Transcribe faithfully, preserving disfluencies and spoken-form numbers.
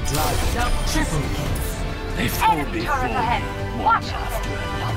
Blood. Triple kill. They fall Enemy before turret me, ahead. one Watch out. after another.